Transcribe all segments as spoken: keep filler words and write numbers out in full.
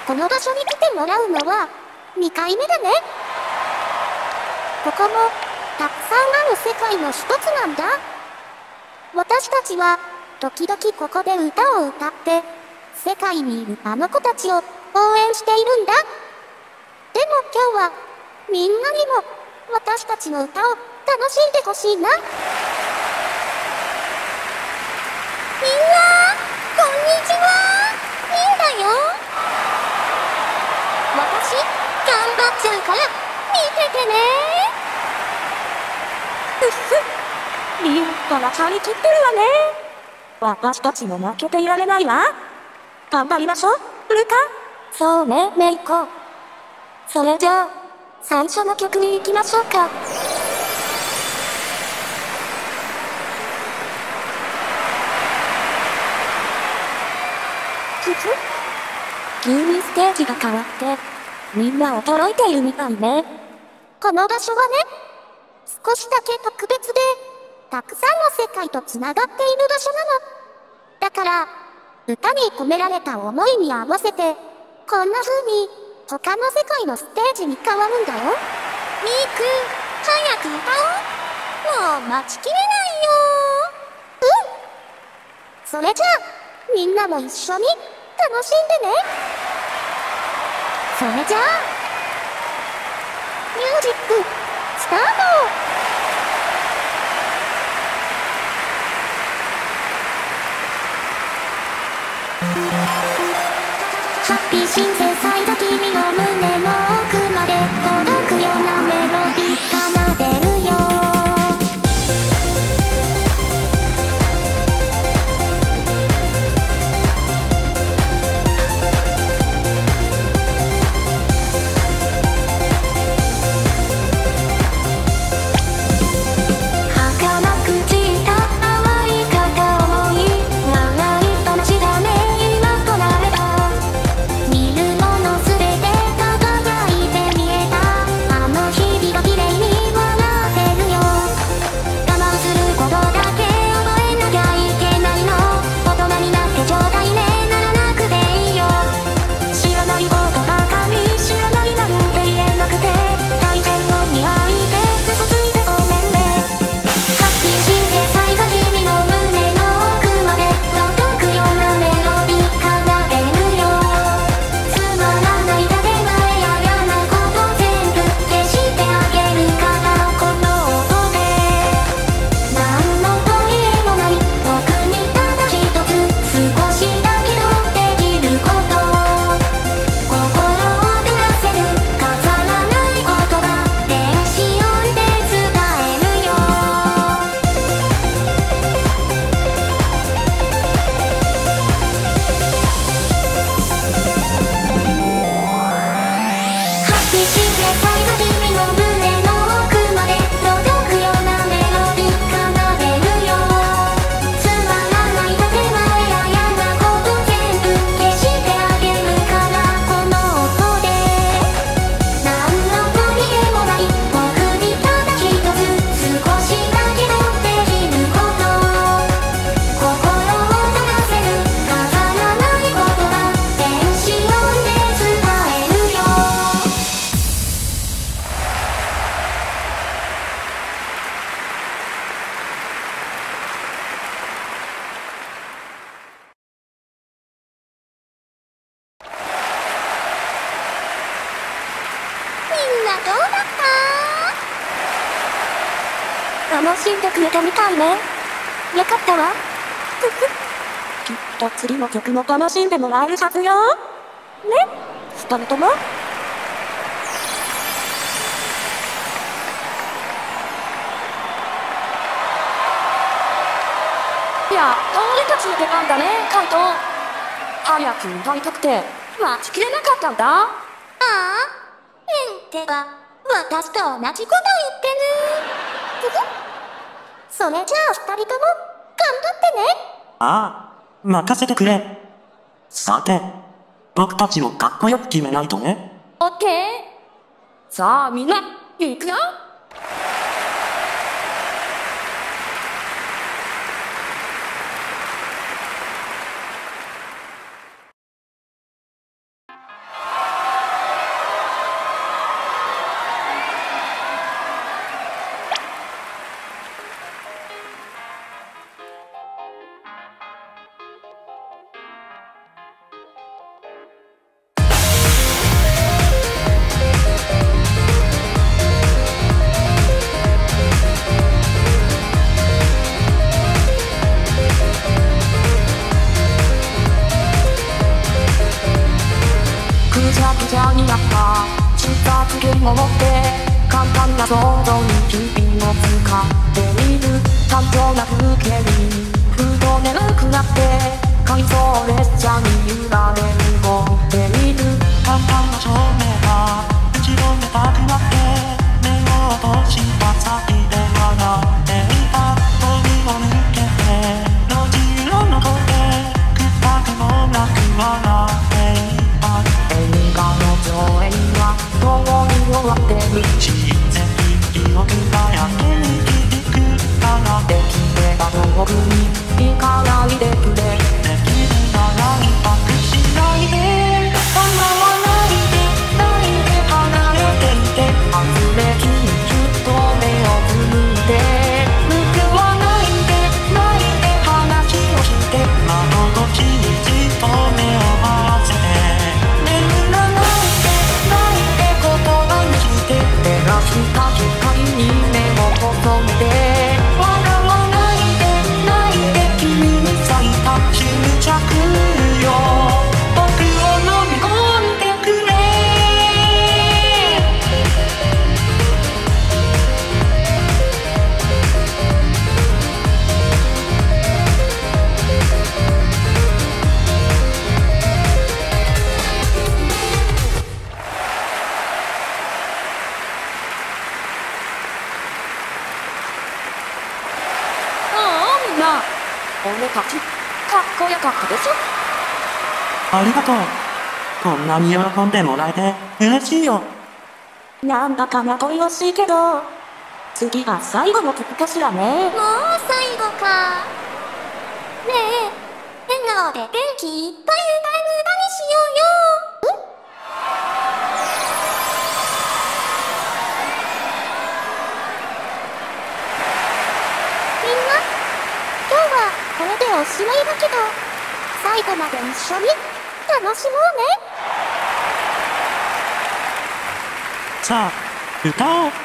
この場所に来てもらうのはにかいめだね。ここもたくさんある世界の一つなんだ。私たちは時々ここで歌を歌って世界にいるあの子たちを応援しているんだ。でも今日はみんなにも私たちの歌を楽しんでほしいな。みんなこんにちは。いいんだよ。私頑張っちゃうから見ててね。うっす、リンから張り切ってるわね。私たちも負けていられないわ。頑張りましょう、ルカ。そうね、メイコ。それじゃあ最初の曲に行きましょうか。ふふ、急にステージが変わってみんな驚いているみたいね。この場所はね、少しだけ特別でたくさんの世界とつながっている場所なの。だから歌に込められた思いに合わせてこんな風に他の世界のステージに変わるんだよ。ミーク、早く歌おう。もう待ちきれないよ。うん。それじゃあみんなも一緒に楽しんでね。それじゃあミュージックスタート。ハッピーシンセサイド、君の胸の奥まで届くようなメロディー奏でるよ。儚く散った淡い片思い、長い話がね今となれば、見るものすべて輝いて見えた。あの日々が綺麗に笑ってるよ。我慢することだけ覚えなきゃいけないの。大人になってちょうだいね、ならなくていいよ。知らないことばかり知らないなんて言えなくて、大変を見合いで嘘ついてごめんね。ハッピーシンセサイド、君の胸の奥まで届くようなメロディー奏でるよ。つまらない建前や嫌なこと全部消してあげるから、この音で何の取り柄もない僕にただ一つ少しだけどできること、心を照らせる飾らない言葉、電子音で伝えるよ。ハッピーシンセサイド、君の胸の奥まで届くようなメロディー奏でるよ。つまらない建前や嫌なこと全部消してあげるから、この音で何の取り柄もない僕にただ一つ少しだけどできること、心を照らせる飾らない言葉、電子音で伝えるよ。みんなどうだった？楽しんでくれたみたいね。よかったわ。ふふ。きっと次の曲も楽しんでもらえるはずよ。ね、ふたりとも。やっと俺たちの出番だね、カイト。早く歌いたくて待ちきれなかったんだ。ああ、エンテは私と同じこと言ってる。ふふ。それじゃあ二人とも頑張ってね。 ああ、任せてくれ。さて、僕たちもかっこよく決めないとね。 オッケー。さあみんな、行くよ。 者になった出発券を持って簡単な想像に日々を使っている単調な風景にふと眠くなって回送列車に揺られ動いている簡単な照明が打ち止めたくなって目を落とした先で笑っていた扉を抜けて路地裏の声で臭くもなく笑っていた映画の上映は共に終わってる自然に記憶がやってに響くからできれば遠くに行かないでくれできるなら一泊しないで構わないでないで離れていて外れきにずっと目をつむって報わないでないで話をして窓越しにじっと目を合わせて眠らないでないで言葉にして照らした光に目を細めて笑わないでないで君に咲いた執着よ僕を飲み込んでくれああみんな俺たちかっこよかったでしょありがとうこんなに喜んでもらえて嬉しいよなんだか名残惜しいけど次が最後の曲かしらねもう最後かねえ笑顔で元気いっぱい歌い無駄にしようよみんな今日はこれでおしまいだけど最後まで一緒に楽しもうねさあ歌おう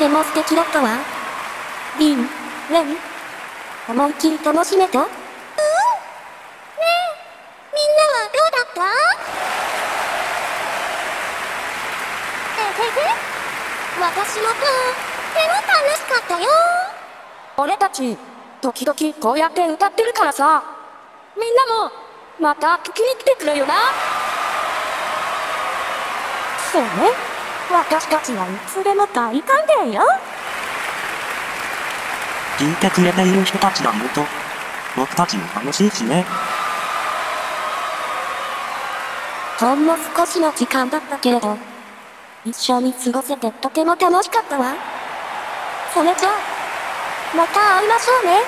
ても素敵だったわ。リン、レン、思いっきり楽しめた？うん。ねえ、みんなはどうだった？えへへ。私もとっても楽しかったよ。俺たち、時々こうやって歌ってるからさ。みんなも、また聞きに来てくれよな。そうね。私たちはいつでも大歓迎よ。 聞いてくれている人たちがいると、僕たちも楽しいしね。 ほんの少しの時間だったけれど、一緒に過ごせてとても楽しかったわ。それじゃあ、また会いましょうね。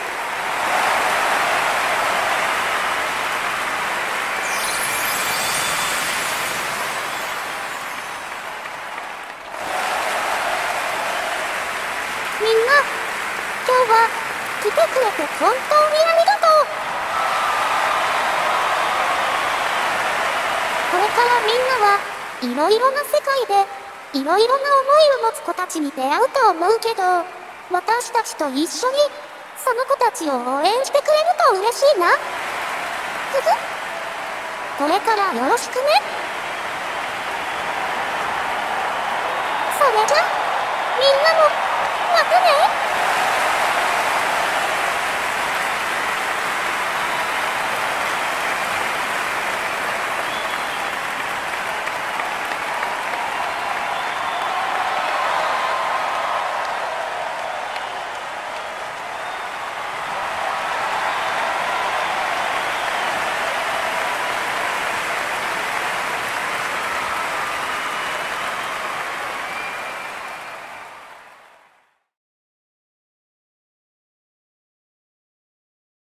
みんな、今日は来てくれて本当にありがとう。これからみんなはいろいろな世界でいろいろな思いを持つ子たちに出会うと思うけど、私たちと一緒にその子たちを応援してくれると嬉しいな。ふふ。これからよろしくね。それじゃ、みんなもまたね。